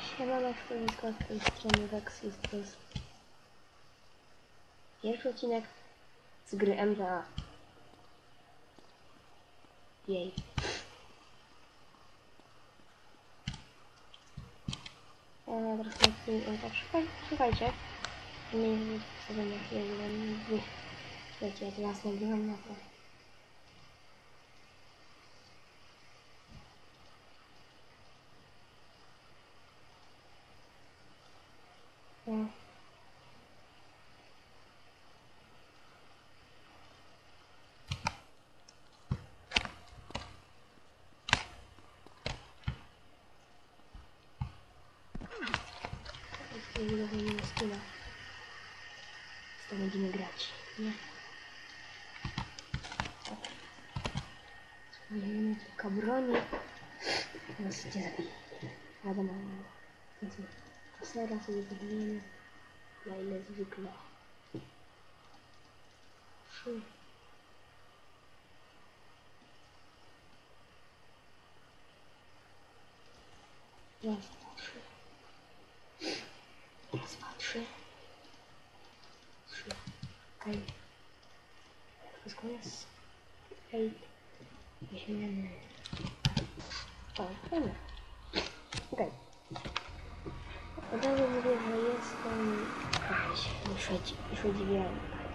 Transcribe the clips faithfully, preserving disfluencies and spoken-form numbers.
Siemano, środowisko z tej strony Vexis. To jest pierwszy odcinek z gry M T A. Jej. Eee, teraz na tak, słuchajcie. Nie wiem, co sobie na chwilę, wy... Wiecie, ja teraz nagrywam na to. No. To jest nie skina. Z to będziemy grać, nie? Mamy tylko broni. Nas cię zabije. Wiadomo, więc my kasera sobie zabijemy. Na ile zwykle. Trzy. Raz, dwa, trzy. Raz, dwa, trzy. Trzy. Okej. Wszystko jest. Okej. Weźmiemy. O, fajnie. Okej. Od razu mówię, że jestem jakaś już dziwiałem.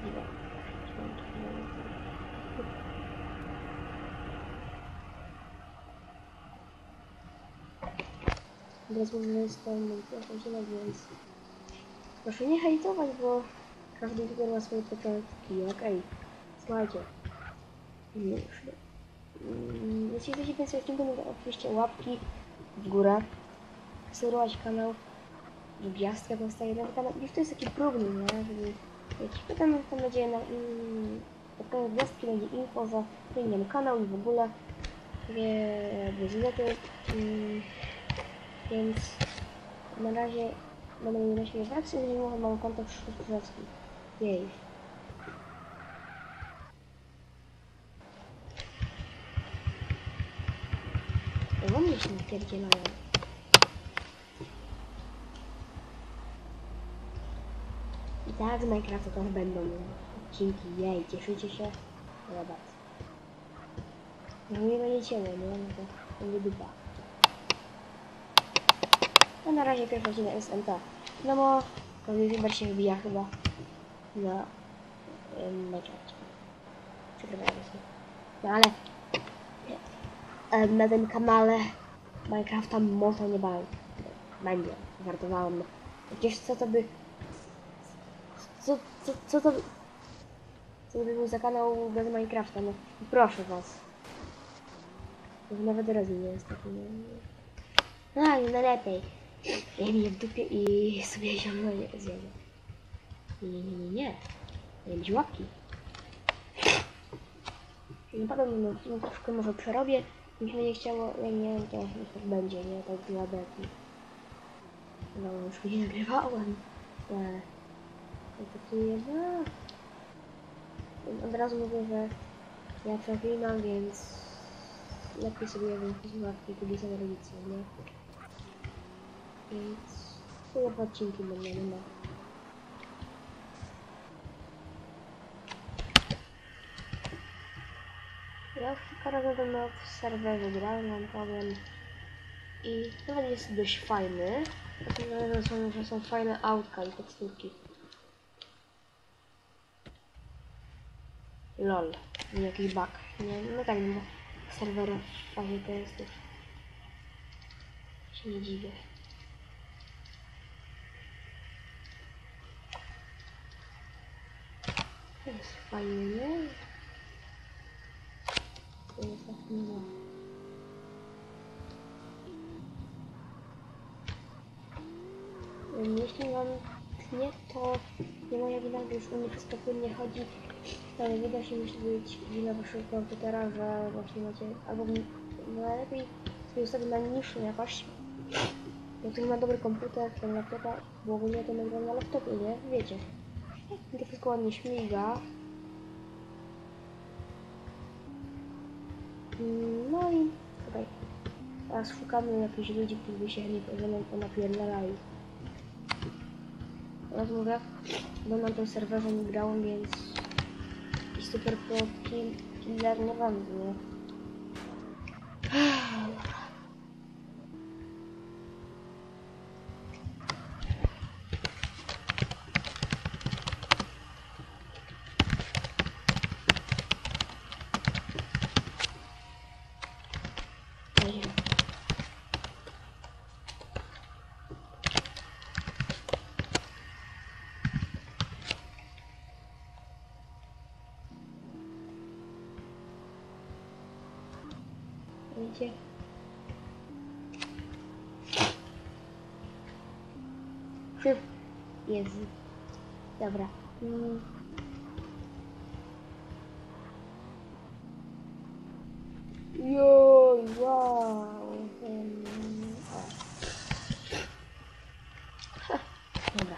Teraz mówię, że jestem pierwszym odcinek, więc proszę nie hejtować, bo każdy youtuber ma swoje początki, okej. Słuchajcie. Już. Jeśli chcecie więcej odcinków, to oczywiście łapki w górę. Subskrybować kanał. Gwiazdka powstaje na kanał. Już to jest taki próbny, nie? Żeby wiecie, potem tam będzie na in... pod koniec gwiazdki będzie info za inny kanał i w ogóle nie bezlety. Mm, więc na razie będę miał na siebie wracy, jeżeli może mam konto Krzyżowski. Jej. Bo mnie się napierdzielają. I tak z Minecrafta też będą odcinki, jej, cieszycie się? No bardzo. No nie będzie ciemno, nie? No to będzie dupa. A na razie pierwszy odcinek jest M T A. No bo to youtuber się wybija chyba na Minecrafcie. Przegrywałem się. No ale na tym kanale Minecrafta może nie będzie. Będzie. Żartowałem. Przecież co to by... Co, co, co to by... Co to by był za kanał bez Minecrafta? No proszę was. To nawet rozum nie jest taki... No ale najlepiej. Ja mi je w dupie i sobie ziomno nie zjadę. Nie, nie, nie, nie. Nie być łapki. Naprawdę no, no, troszkę może przerobię. Mi się nie chciało, jak nie wiem, to niech tak będzie, nie? Tak dla beki. No już nie nagrywałem. Ale... To jedna. Od razu mówię, że ja przeklinam, więc lepiej sobie jakąś słuchawki, kiedy są rodzice, nie? Więc chyba odcinki będą, no. Ja już kilka razy na serwerze grałem, wam powiem. I nawet jest dość fajny. Dlatego, że są, że są fajne autka i teksturki. Lol, nie jakiś bug. Nie, no tak, no serwery w fazie testów. Się nie dziwię. To jest fajnie, nie? To jest tak miło. Jeśli wam tnie, to nie moja wina, bo już u mnie wszystko płynnie chodzi. Ale widać, że musi być wina waszego komputera, że właśnie macie, albo najlepiej sobie ustawić na niższą jakość. Jak ktoś ma dobry komputer, ten laptopa, bo ogólnie to nagram na laptopie, nie? Wiecie. To wszystko ładnie śmiga. No i tutaj. A szukamy jakichś ludzi, którzy by się nie napierdalali. Teraz mówię, bo na tym serwerze nie grałem, więc jakiś super pro kill, killer nie będę, nie? Widzicie? Hyf. Jezu. Dobra. Mm. Joj, wow. Um, o. Ha. Dobra.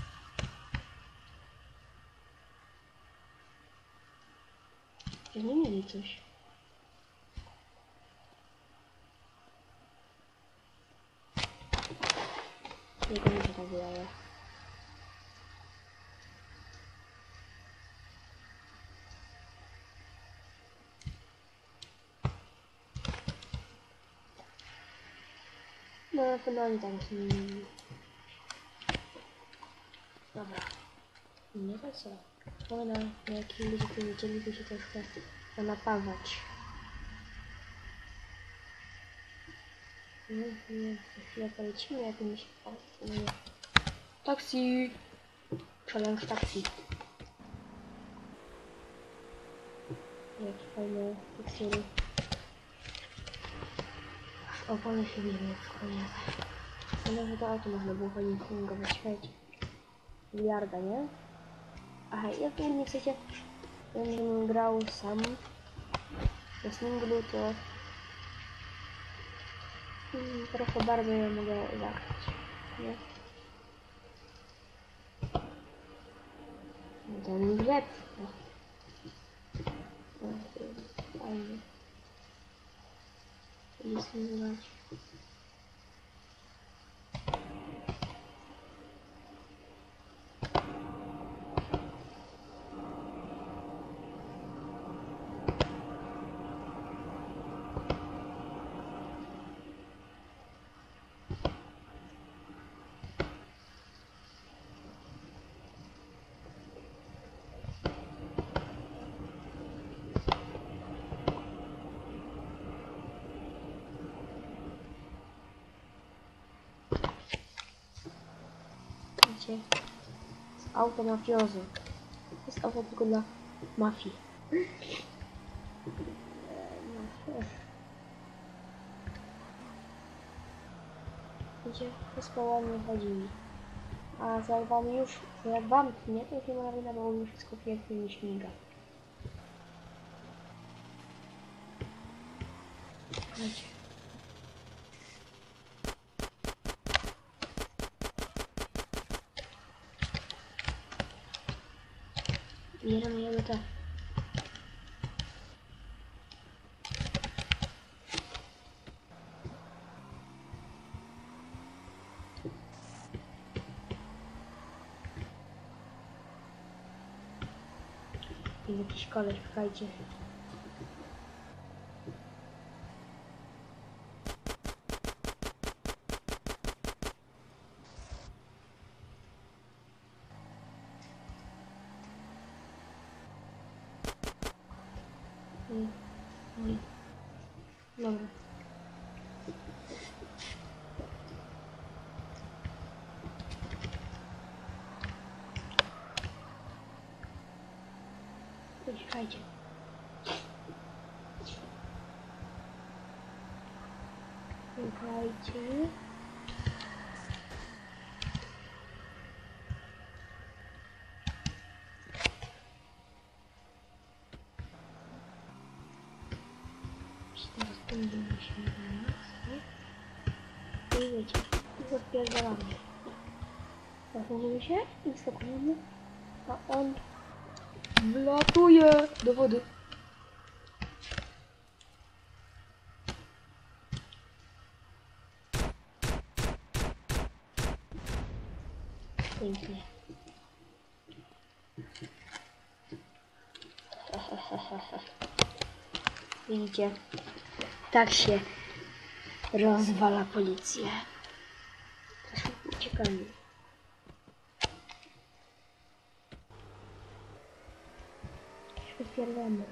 Nie mieli coś. Jego mi się tak wydaje. No, chyba oni tam się nie mieli. Dobra. Nie to co. Ona, jak ludzie powiedzieli, się troszkę napawać. Nie, nie, za chwilę polecimy jakimś... Taksi! Challenge taksi. Jakie fajne tekstury. Aż opony się widzą w koniec. No że to auto można było fajnie fungować, słuchajcie. Miliarda, nie? Aha, jak nie chcecie, żebym grał sam na singlu, to hmm, trochę bardzo ja mogę zagrać, nie? Ten greb, no. No, fajnie. Nic nie zobaczyć. Auto mafiozo. To jest auto tylko dla mafii. Widzicie, wszystko ładnie chodzi. A za wami już, jak wam nie, to już nie ma wina, bo mi wszystko pięknie nie śmiga. Chodźcie. Bierzemy je te. Jest jakiś koleś, słuchajcie. Mm. Mm. Dobra. Słuchajcie. Słuchajcie. Teraz będziemy się teraz, tak? I wiecie, i rozpierdalamy. Zachowujemy się i skakujemy, a on wlatuje do wody. Pięknie. Widzicie? Tak się rozwala policję. Uciekamy. Wypierdamy.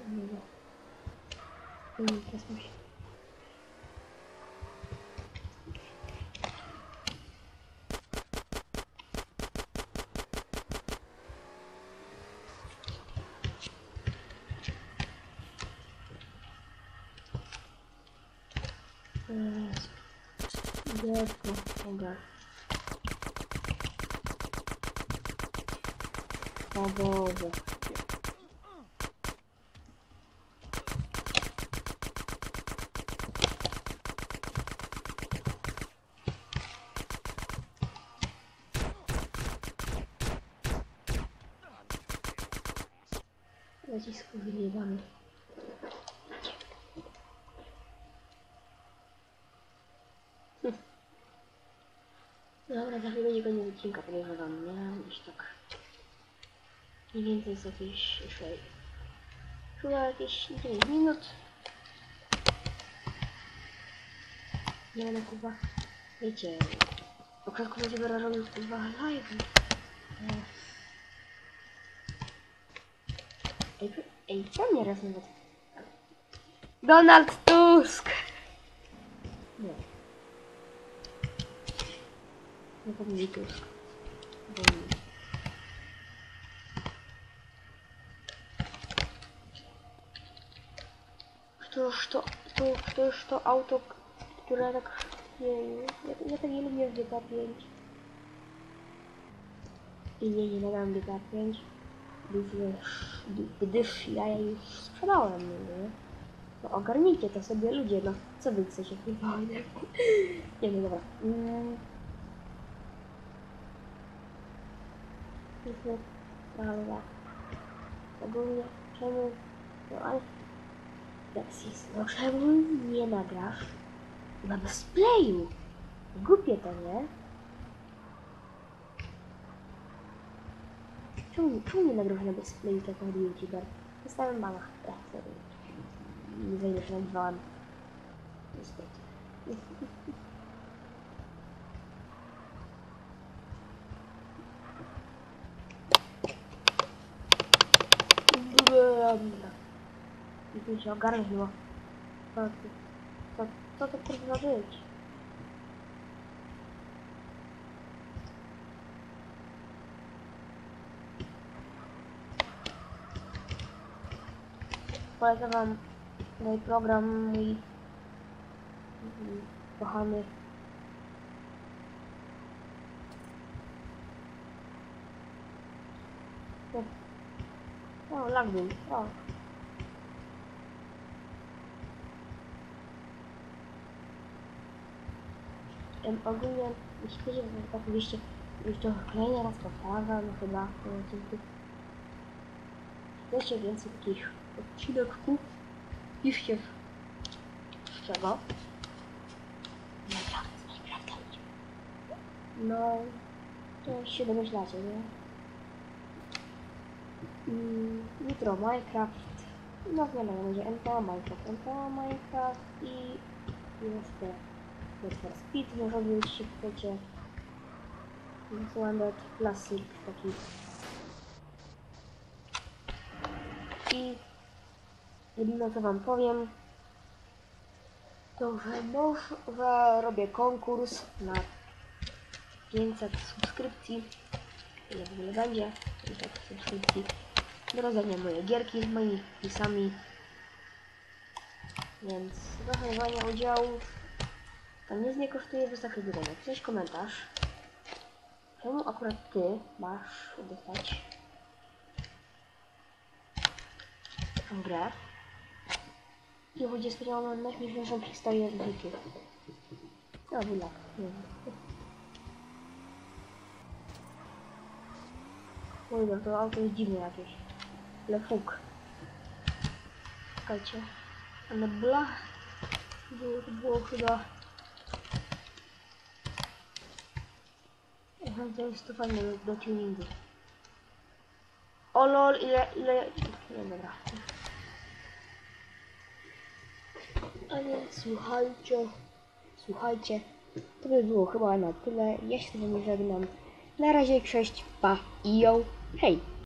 Nie, teraz musi. Dziecko, mogę. O Boże. Zacisku wyjebany. Hm. Dobra, za chwilę będzie koniec odcinka, podejrzewam, nie? Gdzieś tak. Mniej więcej jest jakieś sześć. Chyba jakieś dziewięć minut. Nie będę chyba. Wiecie. Okradku będzie wyrażony chyba live. Ej, ej, co mnie raz nawet. Donald Tusk! Nie. Nie powinien Tusk. Powinien. Któż to, to, któż to auto, które tak... Nie, ja, ja tak nie lubię w G T A pięć. I nie, nie nagram G T A pięć. Gdyż, gdyż ja je już sprzedałem, nie? No ogarnijcie to sobie ludzie, no co wy chcecie chyba? Nie wiem, dobra. Mm. Prawda. Ogólnie, czemu... No ale... Lexis, no czemu nie nagrasz na displayu? Głupie to, nie? Czemu, czemu nie nagrasz na displayu takiego youtuber? Zostałem bana. Ech, sorry. Nie za ile się nagrywałem. Niestety. I tu się ogarnąć było. Co, co, co to kurwa żyć? Polecam wam tutaj program mój kochany. O, lag był. O. Um, ogólnie, jeśli chcecie, to oczywiście już to kolejny raz powtarzam, no chyba w tym odcinku. Chcecie więcej takich odcinków? Piszcie z czego? Minecraft, z Minecrafta. No, to się domyślacie, nie? Mm, jutro Minecraft. No wiadomo, będzie M T A, Minecraft, M T A, Minecraft i jeszcze Need for Speed może być, jeśli chcecie. Słandot Classic taki. I jedyne co wam powiem, to że może robię konkurs na pięćset subskrypcji. Ile w ogóle będzie? pięćset subskrypcji. Do rozdania moje gierki z moimi wpisami. Więc do zajmowania udziału to nic nie kosztuje, wystarczy wydać jakiś komentarz. Czemu akurat ty masz dostać tą grę? I będzie specjalną najśmieszniejszą historię z życiu. No, był lak. Nie wiem. Oj, no to auto jest dziwne jakieś. Le fuk. Czekajcie. A na bla? Było, to było chyba... Aha, to jest to fajne do, do tuningu. O lol, ile, ile... No dobra. A więc słuchajcie, słuchajcie, to by było chyba na tyle. Ja się z wami żegnam. Na razie, cześć, pa i yo, hej!